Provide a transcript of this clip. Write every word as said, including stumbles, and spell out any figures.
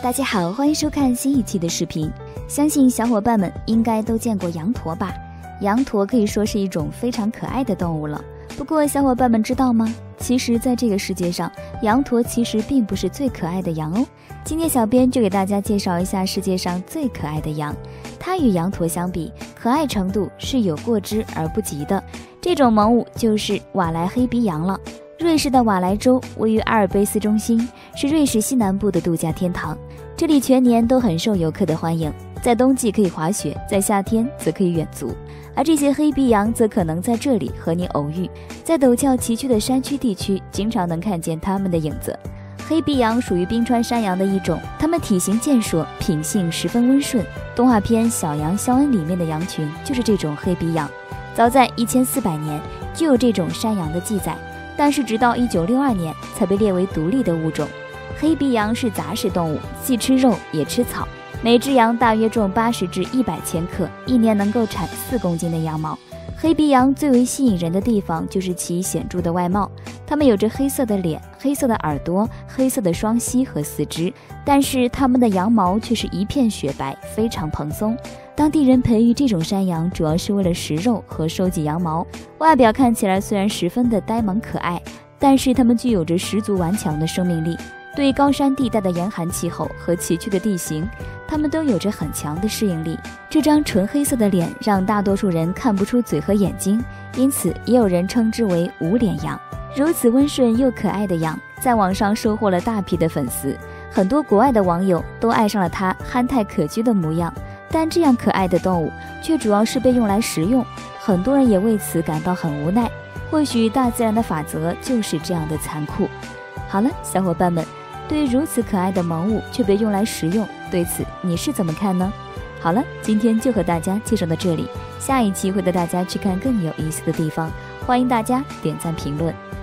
大家好，欢迎收看新一期的视频。相信小伙伴们应该都见过羊驼吧？羊驼可以说是一种非常可爱的动物了。不过小伙伴们知道吗？其实在这个世界上，羊驼其实并不是最可爱的羊哦。今天小编就给大家介绍一下世界上最可爱的羊。它与羊驼相比，可爱程度是有过之而不及的。这种萌物就是瓦莱黑鼻羊了。瑞士的瓦莱州位于阿尔卑斯中心，是瑞士西南部的度假天堂，这里全年都很受游客的欢迎。在冬季可以滑雪，在夏天则可以远足，而这些黑鼻羊则可能在这里和你偶遇。在陡峭崎岖的山区地区，经常能看见它们的影子。黑鼻羊属于冰川山羊的一种，它们体型健硕，品性十分温顺。动画片《小羊肖恩》里面的羊群就是这种黑鼻羊。早在一千四百年就有这种山羊的记载，但是直到一九六二年才被列为独立的物种。黑鼻羊是杂食动物，既吃肉也吃草。每只羊大约重八十至一百千克，一年能够产四公斤的羊毛。黑鼻羊最为吸引人的地方就是其显著的外貌，它们有着黑色的脸、黑色的耳朵、黑色的双膝和四肢，但是它们的羊毛却是一片雪白，非常蓬松。当地人培育这种山羊主要是为了食肉和收集羊毛，外表看起来虽然十分的呆萌可爱，但是它们具有着十足顽强的生命力。对高山地带的严寒气候和崎岖的地形，它们都有着很强的适应力。这张纯黑色的脸让大多数人看不出嘴和眼睛，因此也有人称之为无脸羊。如此温顺又可爱的羊，在网上收获了大批的粉丝，很多国外的网友都爱上了它憨态可掬的模样。但这样可爱的动物却主要是被用来食用，很多人也为此感到很无奈。或许大自然的法则就是这样的残酷。好了，小伙伴们，对于如此可爱的萌物却被用来食用，对此你是怎么看呢？好了，今天就和大家介绍到这里，下一期会带大家去看更有意思的地方，欢迎大家点赞评论。